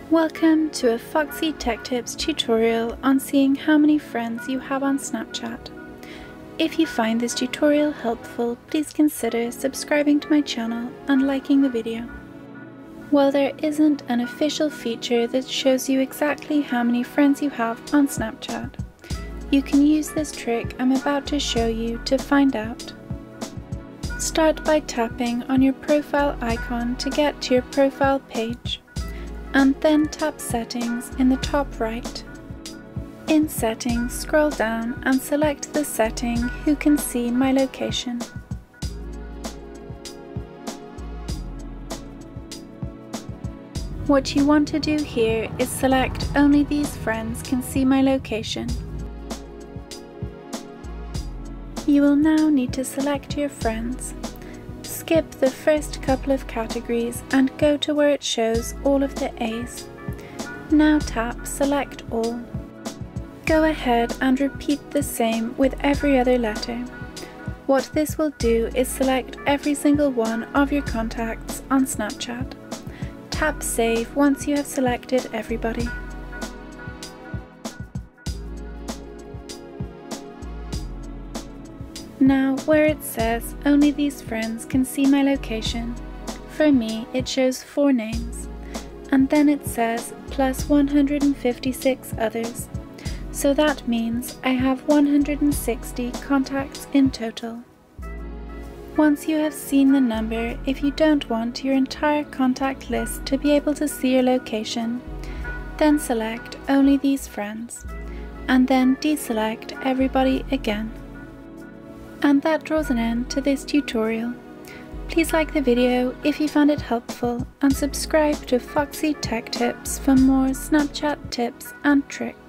Welcome to a Foxy Tech Tips tutorial on seeing how many friends you have on Snapchat. If you find this tutorial helpful, please consider subscribing to my channel and liking the video. While there isn't an official feature that shows you exactly how many friends you have on Snapchat, you can use this trick I'm about to show you to find out. Start by tapping on your profile icon to get to your profile page, and then tap Settings in the top right. In Settings, scroll down and select the setting Who Can See My Location. What you want to do here is select Only These Friends Can See My Location. You will now need to select your friends. Skip the first couple of categories and go to where it shows all of the A's. Now tap Select All. Go ahead and repeat the same with every other letter. What this will do is select every single one of your contacts on Snapchat. Tap Save once you have selected everybody. Now, where it says Only These Friends Can See My Location, for me it shows 4 names, and then it says plus 156 others, so that means I have 160 contacts in total. Once you have seen the number, if you don't want your entire contact list to be able to see your location, then select Only These Friends, and then deselect everybody again. And that draws an end to this tutorial. Please like the video if you found it helpful and subscribe to Foxy Tech Tips for more Snapchat tips and tricks.